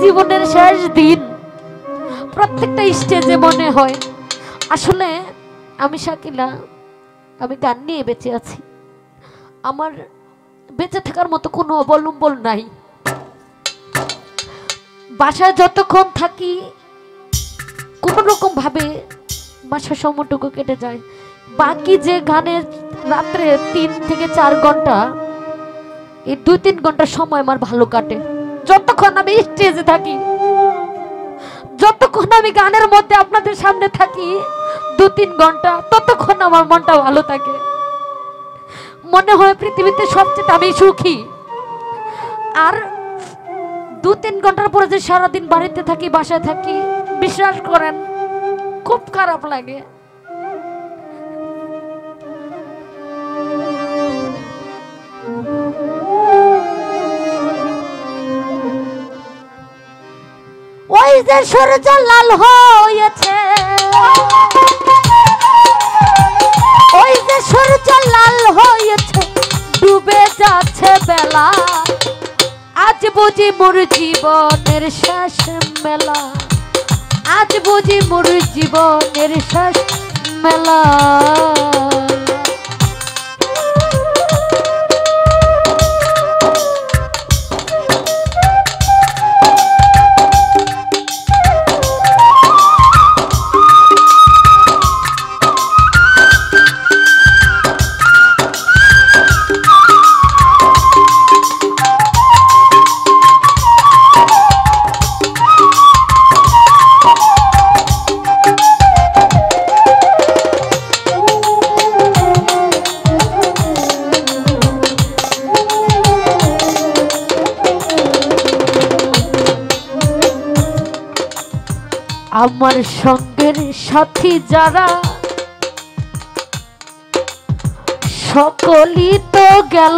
জীবনের শেষ দিন প্রত্যেকটা স্টেজে মনে হয় আসলে আমি শাকিলা, আমি গান নিয়ে বেঁচে আছি, আমার বেঁচে থাকার মতো কোনো অবলম্বন নাই। বাসায় যতক্ষণ থাকি কোনো রকম ভাবে বাসার সময়টুকু কেটে যায়, বাকি যে গানের রাত্রে 3 থেকে 4 ঘন্টা, এই 2-3 ঘন্টা সময় আমার ভালো কাটে। যতক্ষণ আমি স্টেজে থাকি, যতক্ষণ আমি গানের মধ্যে আপনাদের সামনে থাকি 2-3 ঘন্টা, ততক্ষণ আমার মনটা ভালো থাকে। মনে হয় পৃথিবীতে সবচেয়ে আমি সুখী। আর 2-3 ঘন্টার পরে যে সারাদিন বাড়িতে থাকি, বাসায় থাকি, বিশ্বাস করেন খুব খারাপ লাগে। ওই যে সূর্য লাল হয়েছে, ওই যে সূর্য লাল হয়েছে, ডুবে যাচ্ছে বেলা, আজ বুঝি মোর জীবনের শেষ মেলা, আজ বুঝি মোর জীবনের শেষ মেলা। আমার সঙ্গের সাথী যারা সকলই তো গেল,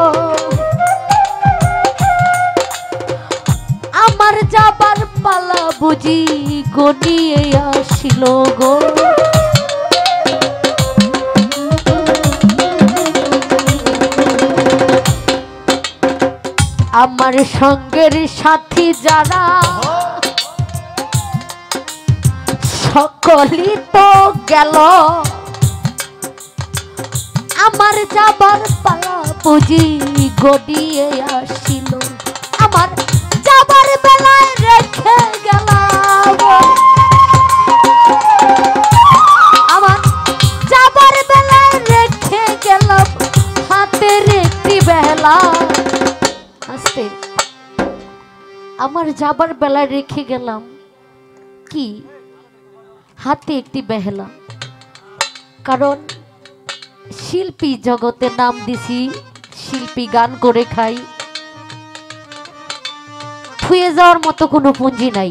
আমার যাবার পালা বুঝি গনিয়ে আসিল গো। আমার সঙ্গের সাথী যারা সকলই তো গেল, আমার যাবার পালা বুঝি গড়িয়ে আসিল, আমার যাবার বেলায় রেখে গেলাম, আমার যাবার বেলায় রেখে গেলাম হাতের একটি বেলা। আস্তে, আমার যাবার বেলায় রেখে গেলাম কি হাতে একটি বেহেলা। কারণ শিল্পী জগতে নাম দিছি, শিল্পী গান করে খাই, থুয়ে যাওয়ার মতো কোনো পুঁজি নাই,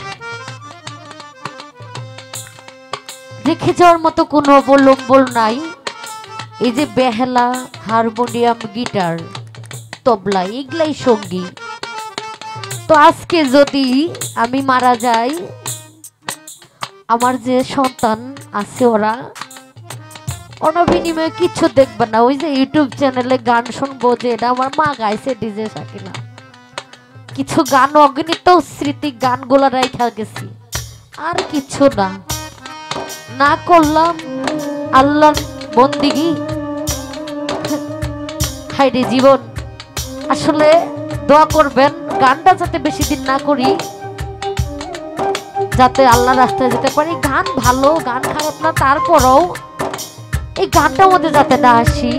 রেখে যাওয়ার মতো কোনো অবলম্বন নাই। এই যে বেহেলা, হারমোনিয়াম, গিটার, তবলা, এগুলাই সঙ্গী। তো আজকে যদি আমি মারা যাই, আমার যে সন্তান আছে ওরা বিনিময়ে কিছু দেখবে না, ওই যে ইউটিউব চ্যানেলে গান শুনবো যে এটা আমার মা গাইছে ডিজে শাকিলা, কিছু গান অগণিত স্মৃতি গানগুলো রাইখা গেছি, আর কিছু না। না করলাম আল্লাহর বন্দিগি, হাইরে জীবন। আসলে দোয়া করবেন গানটা যাতে বেশি দিন না করি, যাতে আল্লাহ রাস্তায় যেতে পারি। গান ভালো, গান খারাপ না, তারপরও এই গানটার মধ্যে যাতে না আসি।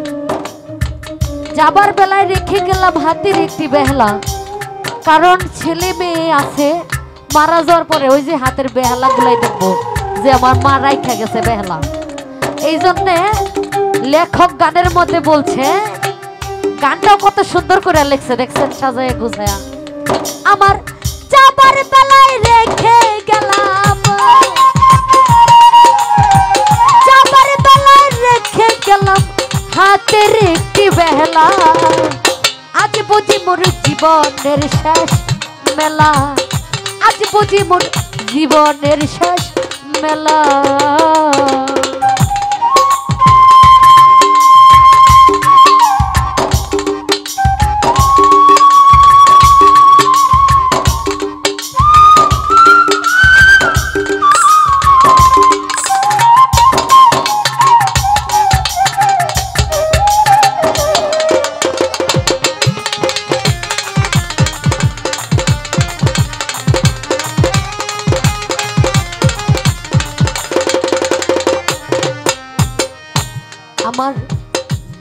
যাবার বেলায় রেখে গেলাম হাতের একটি বেহলা, কারণ ছেলে মেয়ে আছে, মারা যাওয়ার পরে ওই যে হাতের বেহালা গুলাই দেখবো যে আমার মা রাইখা গেছে বেহলা। এই জন্যে লেখক গানের মধ্যে বলছে, গানটাও কত সুন্দর করে লেখছে দেখছেন, সাজায় গুছায়া। আমার যাবার বেলায় রেখে গেলাম, যাবার বেলায় রেখে গেলাম হাতের একটি বেহলা, আজ বুঝি মোর জীবনের শেষ মেলা, আজ বুঝি মোর জীবনের শেষ মেলা।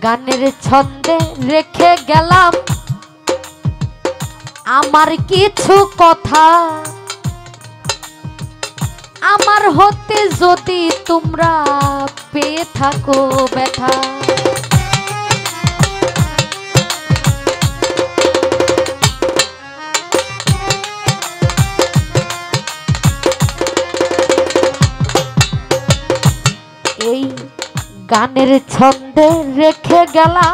গানের ছন্দে রেখে গেলাম আমার কিছু কথা, আমার হতে যদি তোমরা পেয়ে থাকো ব্যথা। এই গানের ছন্দে রেখে গেলাম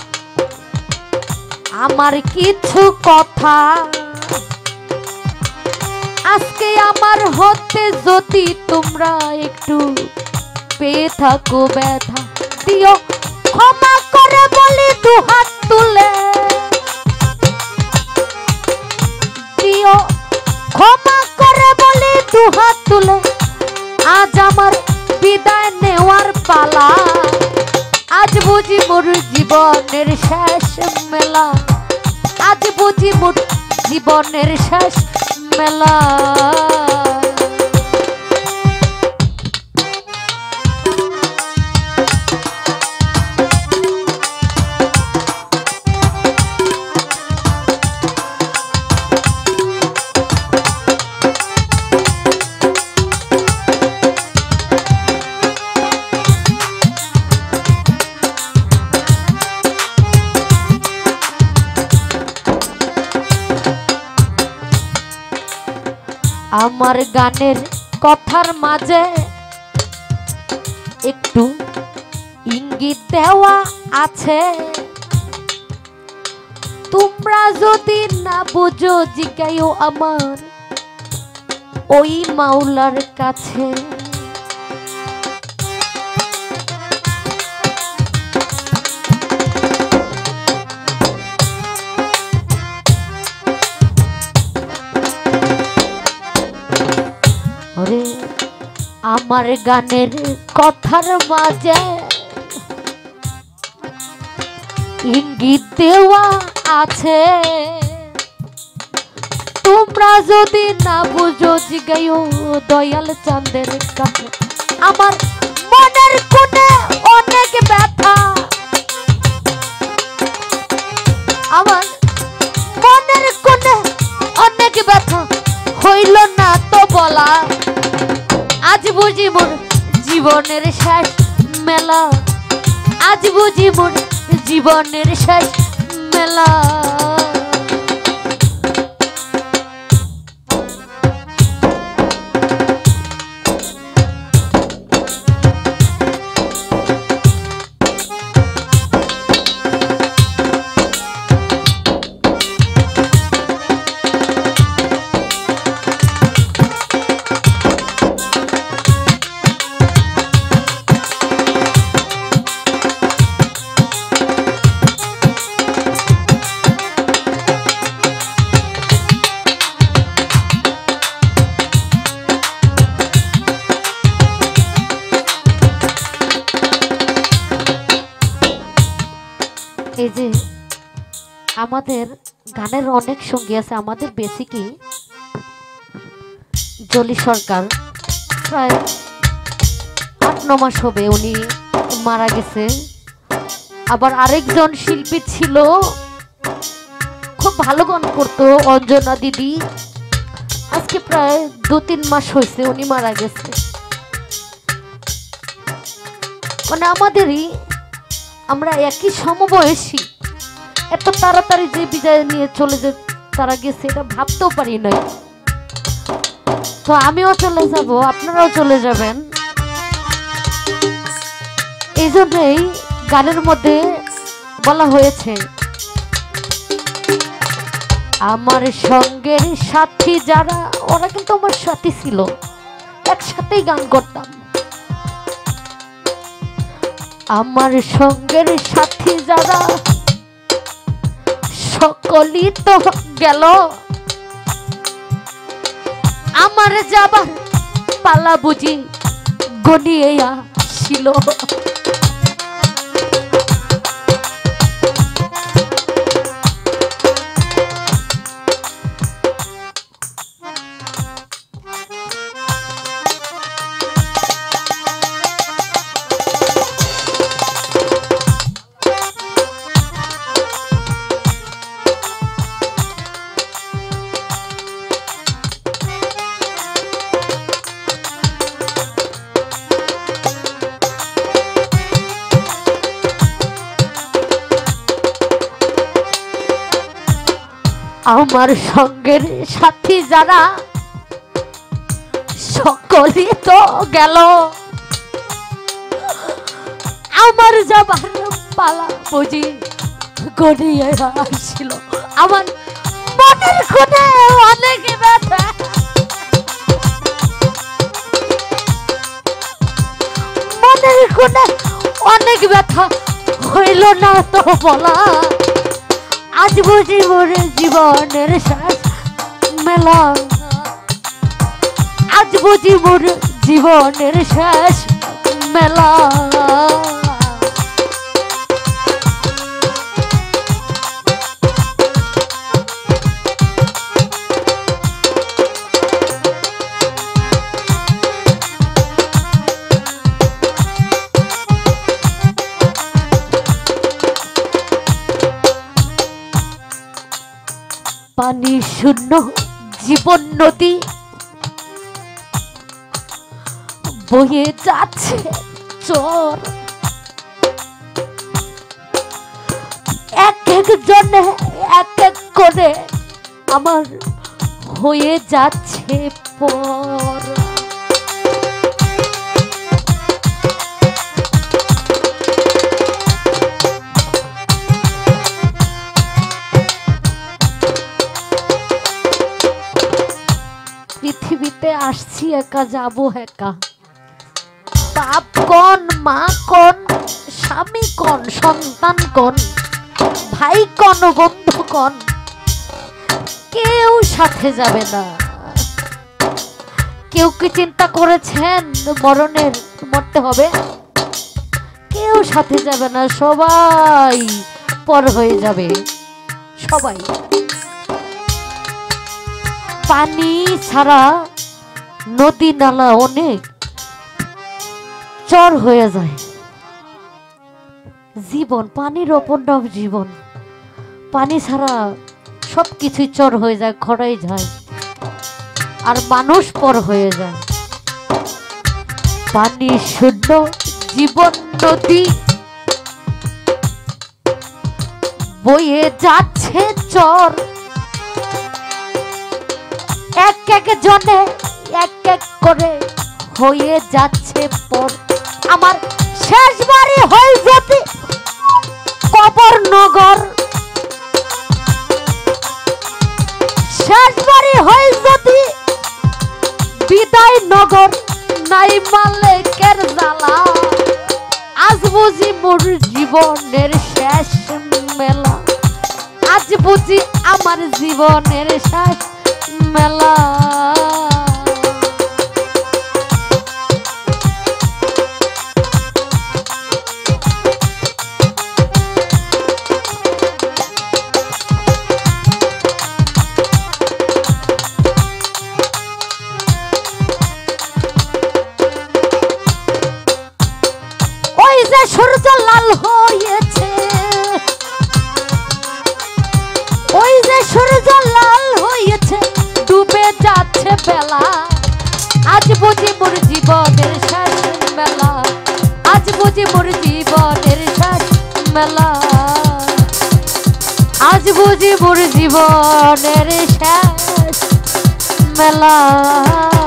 আমার কিছু কথা, আজকে আমার হতে যদি তোমরা একটু পেয়ে থাকো ব্যথা। দিও ক্ষমা করে বলি দুহাত তুলে, দিও ক্ষমা করে বলি দুহাত তুলে, আজ আমার বিদায় নেওয়ার পালা। আজ বুঝি মোর জীবনের শেষ মেলা, আজ বুঝি মোর জীবনের শেষ মেলা। আমার গানের কথার মাঝে একটু ইঙ্গিত দেওয়া আছে, তোমরা যদি না বুঝো জিজ্ঞাসা আমার ওই মাওলার কাছে। আমার গানের কথার মাঝে ইঙ্গিত দেওয়া আছে, তোমরা যদি না বুঝো জিগাইও দয়াল চাঁদের কাছে। আমার মনের কোণে অনেক ব্যথা, আমার মনের কোণে অনেক ব্যথা, হইল না তো বলা। আজ বুঝি মোর জীবনের শেষ মেলা, আজ বুঝি মোর জীবনের শেষ মেলা। এই যে আমাদের গানের অনেক সঙ্গী আছে, আমাদের বেসিকই জলি সরকার প্রায় ৮-৯ মাস হবে উনি মারা গেছে। আবার আরেকজন শিল্পী ছিল খুব ভালো গান করতো, অঞ্জনা দিদি, আজকে প্রায় ২-৩ মাস হয়েছে উনি মারা গেছে। মানে আমাদেরই, আমরা একই সমবয়সী, এত তাড়াতাড়ি যে বিদায় নিয়ে চলে যে তারা গেছে এটা ভাবতেও পারি নাই। তো আমিও চলে যাব, আপনারাও চলে যাবেন। এই জন্যই গানের মধ্যে বলা হয়েছে আমার সঙ্গের সাথী যারা, ওরা কিন্তু আমার সাথী ছিল, একসাথেই গান করতাম। আমার সঙ্গের সাথী যারা সকলই তো গেল, আমার যাবার পালা বুঝি গনিয়ে আসিল। আমার সঙ্গের সাথী যারা সকলে তো গেল, আমার যাবার পালা বুঝি গড়িয়ে আসছিল। আমার মনের কোণে অনেক ব্যথা, মনের কোণে অনেক ব্যথা হইল না তো বলা। আজ বুঝি মোর জীবনের শেষ মেলা, আজ বুঝি মোর জীবনের শেষ মেলা। পানি শূন্য জীবন নদী বয়ে যাচ্ছে চর, এক এক জনে এক এক করে আমার হয়ে যাচ্ছে পর। পৃথিবীতে আসছি একা, যাবো একা। বাপ কোন, মা কোন, স্বামী কোন, সন্তান কোন, ভাই কোন, বন্ধু কোন, কেউ সাথে যাবে না। কেউ কি চিন্তা করেছেন মরণের, মরতে হবে? কেউ সাথে যাবে না, সবাই পর হয়ে যাবে, সবাই। পানি ছাড়া নদী নালা অনেক চর হয়ে যায়। জীবন পানির অপর নাম জীবন। পানি ছাড়া সবকিছুই চর হয়ে যায়, খড়াই যায়, আর মানুষ পর হয়ে যায়। পানি শূন্য জীবন নদী বয়ে যাচ্ছে চর, এক এক জনে এক এক করে হয়ে যাচ্ছে পর। আমার শেষ বাড়ি হয়ে যেতে কবর নগর, শেষ বাড়ি হয়ে যেতে বিদায় নগর, নাই মালিকের জ্বালা। আজ বুঝি মোর জীবনের শেষ মেলা, আজ বুঝি আমার জীবনের শেষ মেলা। ওই যে সূর্য লাল হয়েছে, ওই যে সূর্য লাল হয়েছে, ডুবে যাচ্ছে বেলা। আজ বুঝি মোর জীবনের শেষ মেলা, আজ বুঝি মোর জীবনের শেষ মেলা, আজ বুঝি মোর জীবনের শেষ মেলা।